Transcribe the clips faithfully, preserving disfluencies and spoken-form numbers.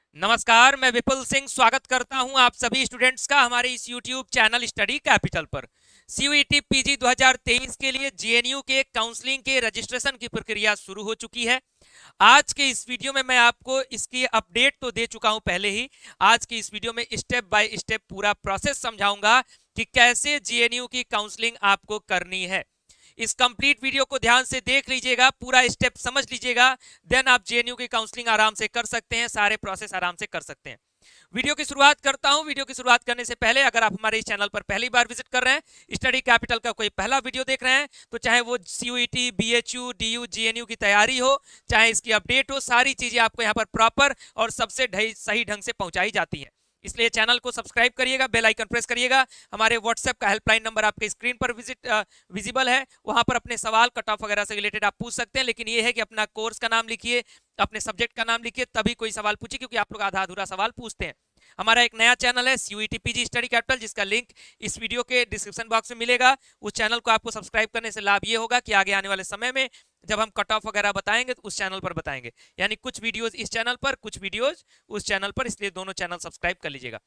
नमस्कार, मैं विपुल सिंह स्वागत करता हूं आप सभी स्टूडेंट्स का हमारे इस यूट्यूब चैनल स्टडी कैपिटल पर। सीयूईटी पीजी दो हज़ार तेईस के लिए जेएनयू के काउंसलिंग के रजिस्ट्रेशन की प्रक्रिया शुरू हो चुकी है। आज के इस वीडियो में मैं आपको इसकी अपडेट तो दे चुका हूं पहले ही। आज की इस वीडियो में स्टेप बाय स्टेप पूरा प्रोसेस समझाऊंगा कि कैसे जेएनयू की काउंसलिंग आपको करनी है। इस कंप्लीट वीडियो को ध्यान से देख लीजिएगा, पूरा स्टेप समझ लीजिएगा, देन आप जेएनयू की काउंसलिंग आराम से कर सकते हैं, सारे प्रोसेस आराम से कर सकते हैं। वीडियो की शुरुआत करता हूं। वीडियो की शुरुआत करने से पहले अगर आप हमारे इस चैनल पर पहली बार विजिट कर रहे हैं, स्टडी कैपिटल का कोई पहला वीडियो देख रहे हैं, तो चाहे वो सीयूईटी, बीएचयू, डीयू, जेएनयू की तैयारी हो, चाहे इसकी अपडेट हो, सारी चीजें आपको यहाँ पर प्रॉपर और सबसे सही ढंग से पहुंचाई जाती हैं। इसलिए चैनल को सब्सक्राइब करिएगा, बेल आइकन प्रेस करिएगा। हमारे व्हाट्सएप का हेल्पलाइन नंबर आपके स्क्रीन पर विजिट विजिबल है, वहां पर अपने सवाल कट ऑफ वगैरह से रिलेटेड आप पूछ सकते हैं। लेकिन ये है कि अपना कोर्स का नाम लिखिए, अपने सब्जेक्ट का नाम लिखिए, तभी कोई सवाल पूछिए, क्योंकि आप लोग आधा अधूरा सवाल पूछते हैं। हमारा एक नया चैनल है सीयूईटी पीजी स्टडी कैपिटल, जिसका लिंक इस वीडियो के डिस्क्रिप्शन बॉक्स में मिलेगा। उस चैनल को आपको सब्सक्राइब करने से लाभ ये होगा कि आगे आने वाले समय में जब हम कट ऑफ वगैरह बताएंगे तो उस चैनल पर बताएंगे, यानी कुछ वीडियोज इस चैनल पर, कुछ वीडियोज उस चैनल पर, इसलिए दोनों चैनल सब्सक्राइब कर लीजिएगा।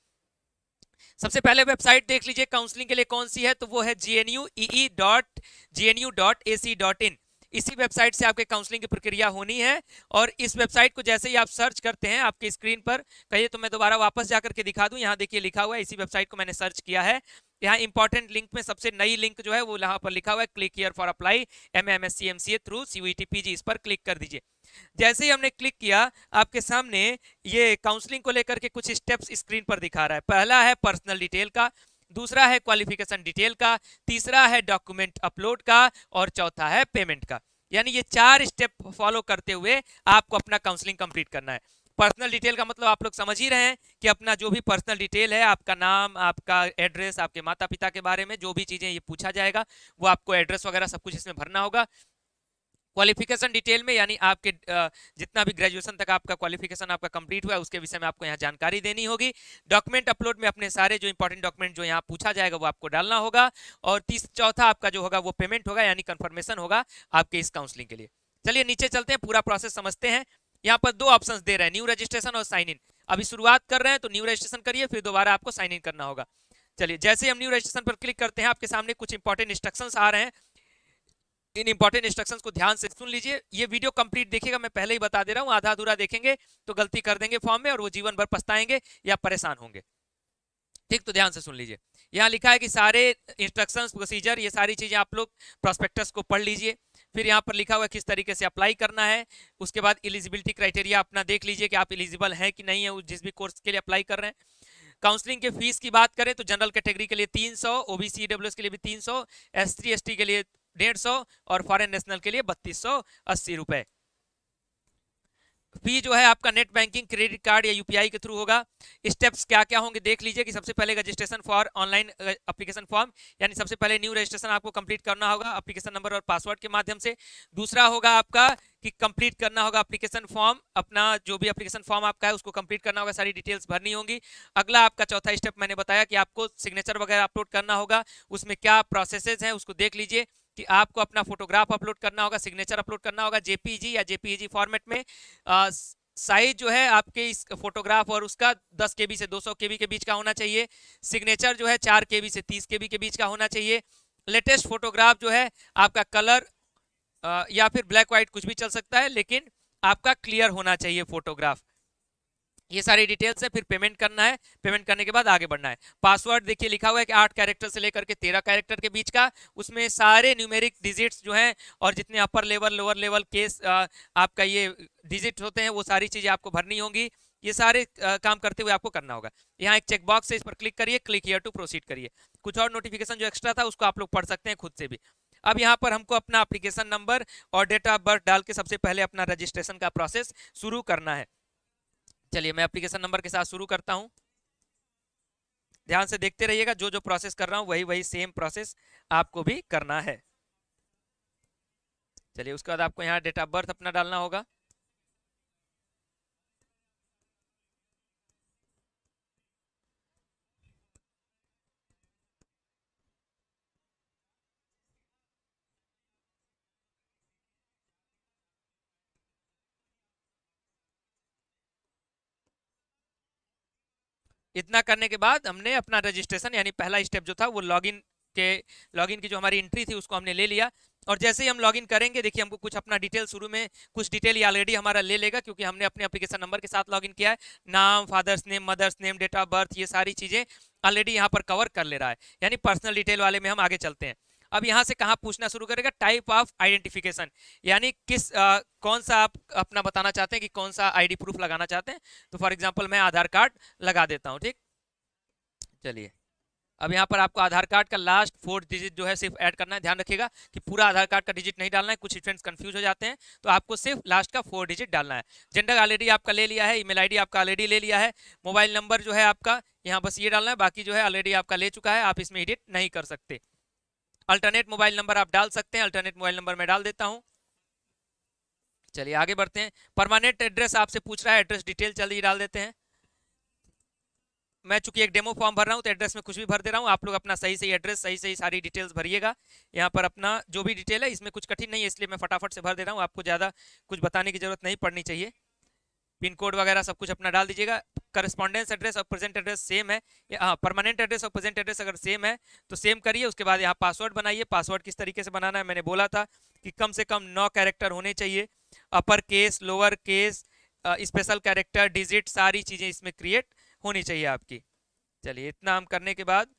सबसे पहले वेबसाइट देख लीजिए काउंसलिंग के लिए कौन सी है, तो वो है G N U E E dot G N U dot A C dot in. इसी वेबसाइट से आपके काउंसलिंग की प्रक्रिया होनी है। और इस वेबसाइट को जैसे ही आप सर्च करते हैं आपके स्क्रीन पर, कहिए तो मैं दोबारा वापस जाकर के दिखा दूं। यहाँ देखिए लिखा हुआ है, इसी वेबसाइट को मैंने सर्च किया है। यहाँ इंपॉर्टेंट लिंक में सबसे नई लिंक जो है वो यहाँ पर लिखा हुआ है, click here for apply M M S C M C A through CUET PG. इस पर क्लिक कर दीजिए। जैसे ही हमने क्लिक किया, आपके सामने ये काउंसलिंग को लेकर के कुछ स्टेप्स स्क्रीन पर दिखा रहा है। पहला है पर्सनल डिटेल का, दूसरा है क्वालिफिकेशन डिटेल का, तीसरा है डॉक्यूमेंट अपलोड का, और चौथा है पेमेंट का। यानी ये चार स्टेप फॉलो करते हुए आपको अपना काउंसलिंग कंप्लीट करना है। पर्सनल डिटेल का मतलब आप लोग समझ ही रहे हैं कि अपना जो भी पर्सनल डिटेल है, आपका नाम, आपका एड्रेस, आपके माता पिता के बारे में जो भी चीजें ये पूछा जाएगा, वो आपको एड्रेस वगैरह सब कुछ इसमें भरना होगा। क्वालिफिकेशन डिटेल में यानी आपके जितना भी ग्रेजुएशन तक आपका क्वालिफिकेशन आपका कंप्लीट हुआ है उसके विषय में आपको यहाँ जानकारी देनी होगी। डॉक्यूमेंट अपलोड में अपने सारे जो इंपॉर्टेंट डॉक्यूमेंट जो यहाँ पूछा जाएगा वो आपको डालना होगा। और तीस चौथा आपका जो होगा वो पेमेंट होगा, यानी कंफर्मेशन होगा आपके इस काउंसलिंग के लिए। चलिए नीचे चलते हैं, पूरा प्रोसेस समझते हैं। यहाँ पर दो ऑप्शन दे रहे हैं, न्यू रजिस्ट्रेशन और साइन इन। अभी शुरुआत कर रहे हैं तो न्यू रजिस्ट्रेशन करिए, फिर दोबारा आपको साइन इन करना होगा। चलिए जैसे हम न्यू रजिस्ट्रेशन पर क्लिक करते हैं, आपके सामने कुछ इंपॉर्टेंट इंस्ट्रक्शंस आ रहे हैं। इन इंपॉर्टेंट इंस्ट्रक्शंस को ध्यान से सुन लीजिए। ये वीडियो कंप्लीट देखिएगा, मैं पहले ही बता दे रहा हूँ, आधा अधूरा देखेंगे तो गलती कर देंगे फॉर्म में और वो जीवन भर पछताएंगे या परेशान होंगे। ठीक, तो ध्यान से सुन लीजिए। यहाँ लिखा है कि सारे इंस्ट्रक्शंस, प्रोसीजर, ये सारी चीजें आप लोग प्रोस्पेक्टस को पढ़ लीजिए। फिर यहाँ पर लिखा हुआ है किस तरीके से अप्लाई करना है। उसके बाद एलिजिबिलिटी क्राइटेरिया अपना देख लीजिए कि आप एलिजिबल हैं कि नहीं है जिस भी कोर्स के लिए अप्लाई कर रहे हैं। काउंसलिंग के फीस की बात करें तो जनरल कैटेगरी के लिए तीन सौ, ओबीसी डब्ल्यूएस के लिए भी तीन सौ, एस टी एस टी के लिए डेढ़ सौ और फॉरेन नेशनल के लिए बत्तीस सौ अस्सी रुपए। फी जो है आपका नेट बैंकिंग, क्रेडिट कार्ड या यूपीआई के थ्रू होगा। स्टेप्स क्या क्या होंगे देख लीजिए कि सबसे पहले registration for online application form, यानी सबसे पहले न्यू रजिस्ट्रेशन आपको कंप्लीट करना होगा एप्लीकेशन नंबर और पासवर्ड के माध्यम से। दूसरा होगा आपका कि कंप्लीट करना होगा एप्लीकेशन फॉर्म, अपना जो भी एप्लीकेशन फॉर्म आपका है उसको कंप्लीट करना होगा, सारी डिटेल्स भरनी होंगी। अगला आपका चौथा स्टेप मैंने बताया कि आपको सिग्नेचर वगैरह अपलोड करना होगा। उसमें क्या प्रोसेसेस हैं उसको देख लीजिए कि आपको अपना फोटोग्राफ अपलोड करना होगा, सिग्नेचर अपलोड करना होगा जेपीजी या जेपीईजी फॉर्मेट में। साइज जो है आपके इस फोटोग्राफ और उसका दस केबी से दो सौ केबी के बीच का होना चाहिए। सिग्नेचर जो है चार केबी से तीस केबी के बीच का होना चाहिए। लेटेस्ट फोटोग्राफ जो है आपका कलर आ, या फिर ब्लैक व्हाइट कुछ भी चल सकता है, लेकिन आपका क्लियर होना चाहिए फोटोग्राफ। ये सारी डिटेल्स है। फिर पेमेंट करना है, पेमेंट करने के बाद आगे बढ़ना है। पासवर्ड देखिए लिखा हुआ है कि आठ कैरेक्टर से लेकर के तेरह कैरेक्टर के बीच का, उसमें सारे न्यूमेरिक डिजिट्स जो हैं और जितने upper level lower level case आपका ये डिजिट होते हैं वो सारी चीजें आपको भरनी होंगी। ये सारे आ, काम करते हुए आपको करना होगा। यहाँ एक चेक बॉक्स है, इस पर क्लिक करिए, क्लिक हियर टू प्रोसीड करिए। कुछ और नोटिफिकेशन जो एक्स्ट्रा था उसको आप लोग पढ़ सकते हैं खुद से भी। अब यहाँ पर हमको अपना एप्लीकेशन नंबर और डेट ऑफ बर्थ डाल के सबसे पहले अपना रजिस्ट्रेशन का प्रोसेस शुरू करना है। चलिए मैं एप्लीकेशन नंबर के साथ शुरू करता हूं। ध्यान से देखते रहिएगा, जो जो प्रोसेस कर रहा हूं वही वही सेम प्रोसेस आपको भी करना है। चलिए उसके बाद आपको यहाँ डेट ऑफ बर्थ अपना डालना होगा। इतना करने के बाद हमने अपना रजिस्ट्रेशन यानी पहला स्टेप जो था वो लॉगिन के लॉगिन की जो हमारी एंट्री थी उसको हमने ले लिया। और जैसे ही हम लॉगिन करेंगे देखिए हमको कुछ अपना डिटेल शुरू में कुछ डिटेल ये ऑलरेडी हमारा ले लेगा क्योंकि हमने अपने एप्लीकेशन नंबर के साथ लॉगिन किया है। नाम, father's name, mother's name, date of birth, ये सारी चीजें ऑलरेडी यहाँ पर कवर कर ले रहा है, यानी पर्सनल डिटेल वाले में हम आगे चलते हैं। अब यहाँ से कहाँ पूछना शुरू करेगा, टाइप ऑफ आइडेंटिफिकेशन, यानी किस आ, कौन सा आप अपना बताना चाहते हैं कि कौन सा आईडी प्रूफ लगाना चाहते हैं। तो फॉर एग्जांपल मैं आधार कार्ड लगा देता हूँ, ठीक। चलिए अब यहाँ पर आपको आधार कार्ड का लास्ट फोर डिजिट जो है सिर्फ ऐड करना है। ध्यान रखिएगा कि पूरा आधार कार्ड का डिजिट नहीं डालना है, कुछ स्टूडेंट्स कंफ्यूज हो जाते हैं, तो आपको सिर्फ लास्ट का फोर डिजिट डालना है। जेंडर ऑलरेडी आपका ले लिया है, ईमेल आईडी आपका ऑलरेडी ले लिया है, मोबाइल नंबर जो है आपका यहाँ बस ये डालना है, बाकी जो है ऑलरेडी आपका ले चुका है, आप इसमें एडिट नहीं कर सकते। अल्टरनेट मोबाइल नंबर आप डाल सकते हैं, अल्टरनेट मोबाइल नंबर मैं डाल देता हूँ। चलिए आगे बढ़ते हैं। परमानेंट एड्रेस आपसे पूछ रहा है, एड्रेस डिटेल जल्दी डाल देते हैं। मैं चूंकि एक डेमो फॉर्म भर रहा हूं तो एड्रेस में कुछ भी भर दे रहा हूं, आप लोग अपना सही सही एड्रेस सही सही सारी डिटेल्स भरिएगा। यहाँ पर अपना जो भी डिटेल है इसमें कुछ कठिन नहीं है, इसलिए मैं फटाफट से भर दे रहा हूँ, आपको ज़्यादा कुछ बताने की जरूरत नहीं पड़नी चाहिए। पिन कोड वगैरह सब कुछ अपना डाल दीजिएगा। करस्पॉन्डेंस एड्रेस और प्रेजेंट एड्रेस सेम है, हाँ परमानेंट एड्रेस और प्रेजेंट एड्रेस अगर सेम है तो सेम करिए। उसके बाद यहाँ पासवर्ड बनाइए। पासवर्ड किस तरीके से बनाना है मैंने बोला था कि कम से कम नौ कैरेक्टर होने चाहिए, upper case, lower case, special character, digit, सारी चीज़ें इसमें क्रिएट होनी चाहिए आपकी। चलिए इतना हम करने के बाद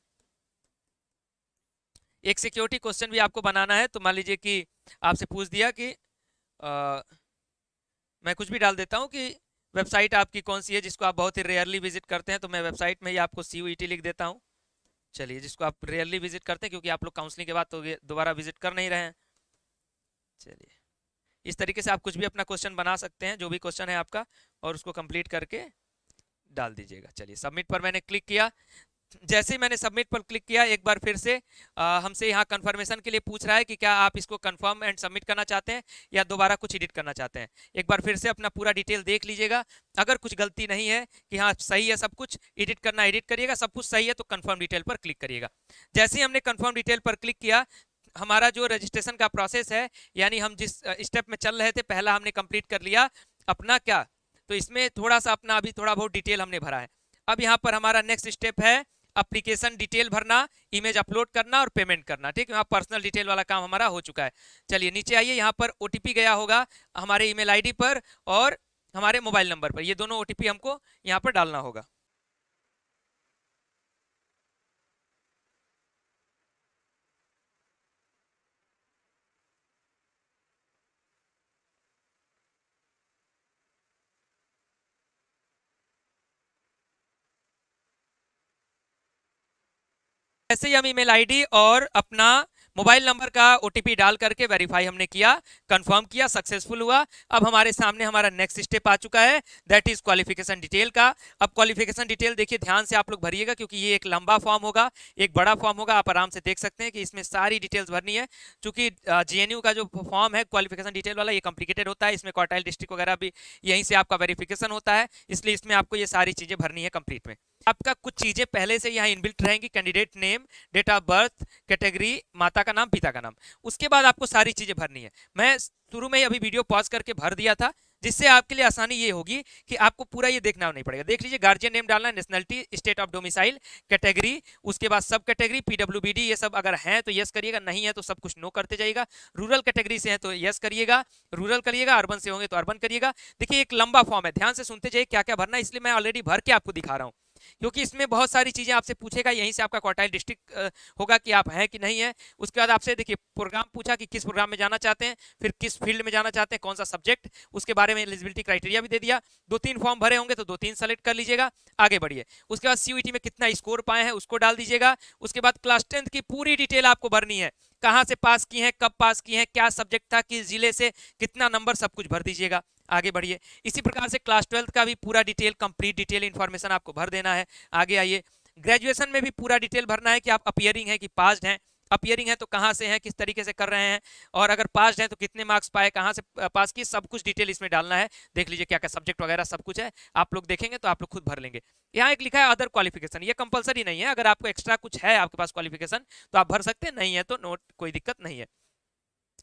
एक सिक्योरिटी क्वेश्चन भी आपको बनाना है। तो मान लीजिए कि आपसे पूछ दिया कि आ, मैं कुछ भी डाल देता हूं कि वेबसाइट आपकी कौन सी है जिसको आप बहुत ही रेयरली विजिट करते हैं, तो मैं वेबसाइट में ही आपको सी यू ई टी लिख देता हूं। चलिए जिसको आप रेयरली विजिट करते हैं, क्योंकि आप लोग काउंसलिंग के बाद तो दोबारा विजिट कर नहीं रहे हैं। चलिए इस तरीके से आप कुछ भी अपना क्वेश्चन बना सकते हैं, जो भी क्वेश्चन है आपका, और उसको कंप्लीट करके डाल दीजिएगा। चलिए सबमिट पर मैंने क्लिक किया। जैसे ही मैंने सबमिट पर क्लिक किया एक बार फिर से आ, हमसे यहाँ कंफर्मेशन के लिए पूछ रहा है कि क्या आप इसको कंफर्म एंड सबमिट करना चाहते हैं या दोबारा कुछ एडिट करना चाहते हैं। एक बार फिर से अपना पूरा डिटेल देख लीजिएगा, अगर कुछ गलती नहीं है कि हाँ सही है सब कुछ, एडिट करना एडिट करिएगा, सब कुछ सही है तो कंफर्म डिटेल पर क्लिक करिएगा। जैसे ही हमने कंफर्म डिटेल पर क्लिक किया, हमारा जो रजिस्ट्रेशन का प्रोसेस है, यानी हम जिस स्टेप में चल रहे थे पहला हमने कंप्लीट कर लिया अपना क्या, तो इसमें थोड़ा सा अपना अभी थोड़ा बहुत डिटेल हमने भरा है। अब यहाँ पर हमारा नेक्स्ट स्टेप है एप्लीकेशन डिटेल भरना, इमेज अपलोड करना और पेमेंट करना, ठीक है। यहाँ पर्सनल डिटेल वाला काम हमारा हो चुका है। चलिए नीचे आइए, यहाँ पर ओटीपी गया होगा हमारे ईमेल आईडी पर और हमारे मोबाइल नंबर पर, ये दोनों ओटीपी हमको यहाँ पर डालना होगा। ऐसे ही हम ईमेल आईडी और अपना मोबाइल नंबर का ओटीपी डाल करके वेरीफाई हमने किया, कंफर्म किया, सक्सेसफुल हुआ। अब हमारे सामने हमारा नेक्स्ट स्टेप आ चुका है, दैट इज क्वालिफिकेशन डिटेल का। अब क्वालिफिकेशन डिटेल देखिए ध्यान से आप लोग भरिएगा, क्योंकि ये एक लंबा फॉर्म होगा, एक बड़ा फॉर्म होगा। आप आराम से देख सकते हैं कि इसमें सारी डिटेल्स भरनी है, क्योंकि जेएनयू का जो फॉर्म है क्वालिफिकेशन डिटेल वाला, ये कॉम्प्लिकेटेड होता है। इसमें क्वार्टाइल डिस्ट्रिक्ट वगैरह भी यहीं से आपका वेरिफिकेशन होता है, इसलिए इसमें आपको ये सारी चीजें भरनी है कंप्लीट में। आपका कुछ चीजें पहले से यहाँ इनबिल्ट रहेंगी, candidate name, date of birth, category, माता का नाम, पिता का नाम। उसके बाद आपको सारी चीजें भरनी है। मैं शुरू में ही अभी वीडियो पॉज करके भर दिया था, जिससे आपके लिए आसानी ये होगी कि आपको पूरा ये देखना नहीं पड़ेगा। देख लीजिए, गार्जियन नेम डालना है, nationality, state of domicile, category, उसके बाद सब कैटेगरी, पीडब्ल्यूबीडी, ये सब अगर हैं तो यस करिएगा, नहीं है तो सब कुछ नो करते जाइएगा। रूरल कैटेगरी से है तो यस करिएगा, रूरल करिएगा, अर्बन से होंगे तो अर्बन करिएगा। देखिए एक लंबा फॉर्म है, ध्यान से सुनते जाइए क्या क्या भरना है, इसलिए मैं ऑलरेडी भर के आपको दिखा रहा हूँ, क्योंकि इसमें बहुत सारी चीजें आपसे पूछेगा। यहीं से आपका क्वार्टाइल डिस्ट्रिक्ट होगा कि आप हैं कि नहीं है। उसके बाद आपसे देखिए प्रोग्राम पूछा कि किस प्रोग्राम में जाना चाहते हैं, फिर किस फील्ड में जाना चाहते हैं, कौन सा सब्जेक्ट, उसके बारे में एलिजिबिलिटी क्राइटेरिया भी दे दिया। दो तीन फॉर्म भरे होंगे तो दो तीन सेलेक्ट कर लीजिएगा, आगे बढ़िए। उसके बाद सीयूईटी में कितना स्कोर पाए हैं उसको डाल दीजिएगा। उसके बाद क्लास टेंथ की पूरी डिटेल आपको भरनी है, कहाँ से पास की हैं, कब पास की हैं, क्या सब्जेक्ट था, किस जिले से, कितना नंबर, सब कुछ भर दीजिएगा, आगे बढ़िए। इसी प्रकार से क्लास ट्वेल्थ का भी पूरा डिटेल, कंप्लीट डिटेल इन्फॉर्मेशन आपको भर देना है, आगे आइए। ग्रेजुएशन में भी पूरा डिटेल भरना है कि आप अपीयरिंग है कि पास्ड हैं, अपीयरिंग है तो कहाँ से हैं, किस तरीके से कर रहे हैं, और अगर पास्ड है तो कितने मार्क्स पाए, कहाँ से पास की, सब कुछ डिटेल इसमें डालना है। देख लीजिए क्या क्या सब्जेक्ट वगैरह सब कुछ है, आप लोग देखेंगे तो आप लोग खुद भर लेंगे। यहाँ एक लिखा है अदर क्वालिफिकेशन, ये कंपलसरी नहीं है, अगर आपको एक्स्ट्रा कुछ है आपके पास क्वालिफिकेशन तो आप भर सकते हैं, नहीं है तो नोट, कोई दिक्कत नहीं है।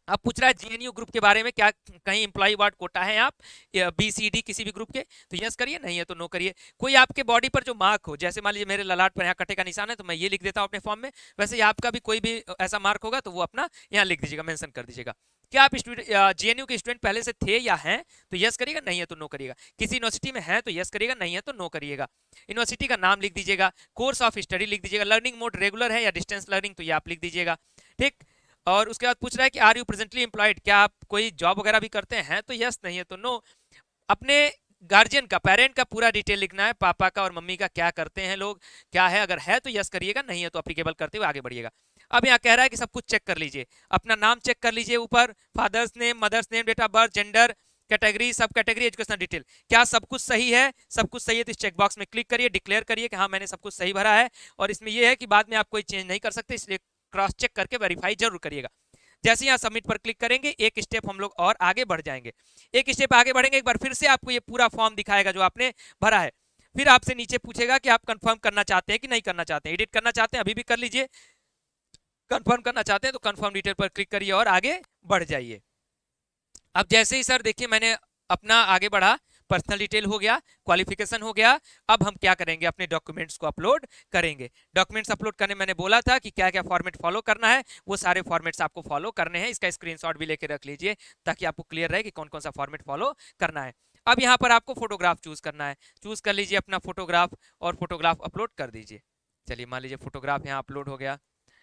अब पूछ रहा है जीएनयू ग्रुप के बारे में, क्या कहीं एम्प्लॉय वार्ड कोटा है आप बी सी डी किसी भी ग्रुप के, तो यस करिए, नहीं है तो नो करिए। कोई आपके बॉडी पर जो मार्क हो, जैसे मान लीजिए मेरे ललाट पर यहाँ कटे का निशान है तो मैं ये लिख देता हूँ अपने फॉर्म में, वैसे ही आपका भी कोई भी ऐसा मार्क होगा तो वो अपना यहाँ लिख दीजिएगा, मेंशन कर दीजिएगा। क्या आप स्टूडेंट जीएनयू के स्टूडेंट पहले से थे या हैं, तो यस करिएगा, नहीं है तो नो करिएगा। किसी यूनिवर्सिटी में है तो यस करिएगा, नहीं है तो नो करिएगा। यूनिवर्सिटी का नाम लिख दीजिएगा, कोर्स ऑफ स्टडी लिख दीजिएगा, लर्निंग मोड रेगुलर है या डिस्टेंस लर्निंग तो ये आप लिख दीजिएगा, ठीक। और उसके बाद पूछ रहा है कि आर यू प्रेजेंटली एम्प्लॉयड, क्या आप कोई जॉब वगैरह भी करते हैं, तो यस, नहीं है तो नो। अपने गार्जियन का, पेरेंट का पूरा डिटेल लिखना है, पापा का और मम्मी का, क्या करते हैं लोग, क्या है, अगर है तो यस करिएगा, नहीं है तो अप्लीकेबल करते हुए आगे बढ़िएगा। अब यहाँ कह रहा है कि सब कुछ चेक कर लीजिए, अपना नाम चेक कर लीजिए, ऊपर father's name, mother's name, date of birth, gender, category, sub category, educational detail, क्या सब कुछ सही है, सब कुछ सही है तो इस चेक बॉक्स में क्लिक करिए, डिक्लेयर करिए कि हाँ मैंने सब कुछ सही भरा है। और इसमें यह है कि बाद में आप कोई चेंज नहीं कर सकते, इसलिए क्रॉस चेक करके वेरीफाई जरूर करिएगा। जैसे यहाँ सबमिट पर क्लिक करेंगे, एक स्टेप हम लोग और आगे बढ़ जाएंगे। एक स्टेप आगे बढ़ेंगे, एक बार फिर से आपको ये पूरा फॉर्म दिखाएगा जो आपने भरा है, फिर आपसे नीचे पूछेगा कि आप कंफर्म करना चाहते हैं कि नहीं करना चाहते हैं। एडिट करना चाहते हैं अभी भी कर लीजिए, कंफर्म करना चाहते हैं तो कंफर्म डिटेल पर क्लिक करिए और आगे बढ़ जाइए। अब जैसे ही सर देखिए मैंने अपना आगे बढ़ा, पर्सनल डिटेल हो गया, क्वालिफिकेशन हो गया, अब हम क्या करेंगे, अपने डॉक्यूमेंट्स को अपलोड करेंगे। डॉक्यूमेंट्स अपलोड करने मैंने बोला था कि क्या क्या फॉर्मेट फॉलो करना है, वो सारे फॉर्मेट्स आपको फॉलो करने हैं। इसका स्क्रीनशॉट भी लेके रख लीजिए ताकि आपको क्लियर रहे कि कौन कौन सा फॉर्मेट फॉलो करना है। अब यहाँ पर आपको फोटोग्राफ चूज करना है, चूज कर लीजिए अपना फोटोग्राफ और फोटोग्राफ अपलोड कर दीजिए। चलिए मान लीजिए फोटोग्राफ यहाँ अपलोड हो गया।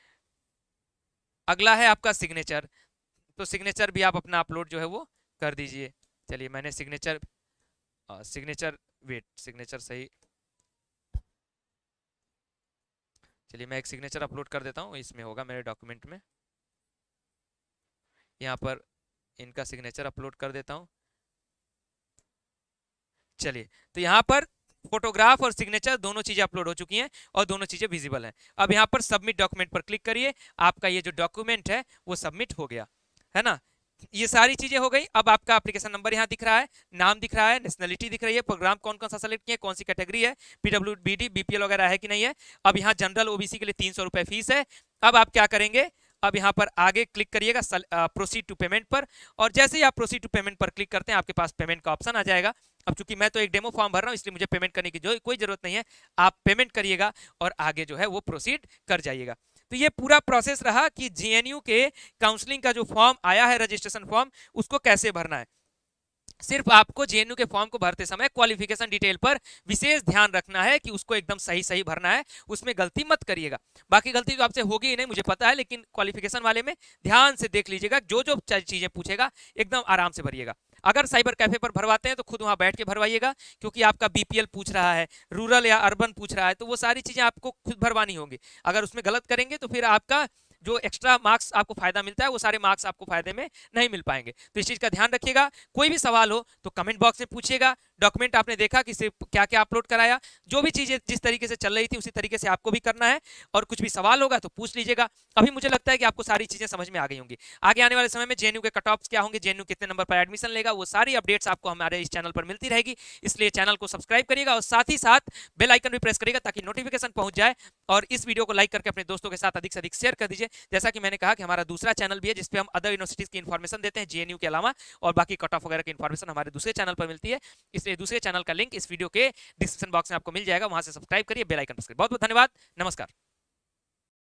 अगला है आपका सिग्नेचर, तो सिग्नेचर भी आप अपना अपलोड जो है वो कर दीजिए। चलिए मैंने सिग्नेचर सिग्नेचर वेट सिग्नेचर सही, चलिए मैं एक सिग्नेचर अपलोड कर देता हूँ, इसमें होगा मेरे डॉक्यूमेंट में। यहाँ पर इनका सिग्नेचर अपलोड कर देता हूँ। चलिए तो यहाँ पर फोटोग्राफ और सिग्नेचर दोनों चीजें अपलोड हो चुकी हैं और दोनों चीजें विजिबल हैं। अब यहाँ पर सबमिट डॉक्यूमेंट पर क्लिक करिए, आपका ये जो डॉक्यूमेंट है वो सबमिट हो गया है ना। ये सारी चीजें हो गई। अब आपका एप्लीकेशन नंबर यहाँ दिख रहा है, नाम दिख रहा है, नेशनलिटी दिख रही है, प्रोग्राम कौन कौन सा सेलेक्ट किया, कौन सी कैटेगरी है, पीडब्ल्यूबीडी बीपीएल वगैरह है कि नहीं है। अब यहाँ जनरल ओबीसी के लिए तीन सौ रुपए फीस है। अब आप क्या करेंगे, अब यहाँ पर आगे क्लिक करिएगा प्रोसीड टू पेमेंट पर, और जैसे ही आप प्रोसीड टू पेमेंट पर क्लिक करते हैं आपके पास पेमेंट का ऑप्शन आ जाएगा। अब चूंकि मैं तो एक डेमो फॉर्म भर रहा हूँ इसलिए मुझे पेमेंट करने की जो कोई जरूरत नहीं है, आप पेमेंट करिएगा और आगे जो है वो प्रोसीड कर जाइएगा। तो ये पूरा प्रोसेस रहा कि जीएनयू के काउंसलिंग का जो फॉर्म आया है, रजिस्ट्रेशन फॉर्म, उसको कैसे भरना है। सिर्फ आपको जेएनयू के फॉर्म को भरते समय क्वालिफिकेशन डिटेल पर विशेष ध्यान रखना है कि उसको एकदम सही सही भरना है, उसमें गलती मत करिएगा। बाकी गलती तो आपसे होगी ही नहीं मुझे पता है, लेकिन क्वालिफिकेशन वाले में ध्यान से देख लीजिएगा, जो जो चीजें पूछेगा एकदम आराम से भरिएगा। अगर साइबर कैफे पर भरवाते हैं तो खुद वहां बैठ के भरवाइएगा, क्योंकि आपका बीपीएल पूछ रहा है, रूरल या अर्बन पूछ रहा है, तो वो सारी चीजें आपको खुद भरवानी होंगी। अगर उसमें गलत करेंगे तो फिर आपका जो एक्स्ट्रा मार्क्स आपको फायदा मिलता है वो सारे मार्क्स आपको फायदे में नहीं मिल पाएंगे। तो इस चीज का ध्यान रखिएगा। कोई भी सवाल हो तो कमेंट बॉक्स में पूछिएगा। डॉक्यूमेंट आपने देखा कि सिर्फ क्या क्या अपलोड कराया, जो भी चीजें जिस तरीके से चल रही थी उसी तरीके से आपको भी करना है, और कुछ भी सवाल होगा तो पूछ लीजिएगा। अभी मुझे लगता है कि आपको सारी चीजें समझ में आ गई होंगी। आगे आने वाले समय में जेएनयू के कट ऑफ्स क्या होंगे, जेएनयू कितने नंबर पर एडमिशन लेगा, वो सारी अपडेट्स आपको हमारे इस चैनल पर मिलती रहेगी। इसलिए चैनल को सब्सक्राइब करिएगा और साथ ही साथ बेल आइकन भी प्रेस करिएगा ताकि नोटिफिकेशन पहुंच जाए। और इस वीडियो को लाइक करके अपने दोस्तों के साथ अधिक से अधिक शेयर कर दीजिए। जैसा कि मैंने कहा कि हमारा दूसरा चैनल भी है जिसपे हम अदर यूनिवर्सिटीज की इन्फॉर्मेशन देते हैं जेएनयू के अलावा, और बाकी कट ऑफ वगैरह की इन्फॉर्मेशन हमारे दूसरे चैनल पर मिलती है। इसलिए दूसरे चैनल का लिंक इस वीडियो के डिस्क्रिप्शन बॉक्स में आपको मिल जाएगा, वहां से सब्सक्राइब करिए, बेल आइकन प्रेस करिए। बहुत बहुत धन्यवाद, नमस्कार।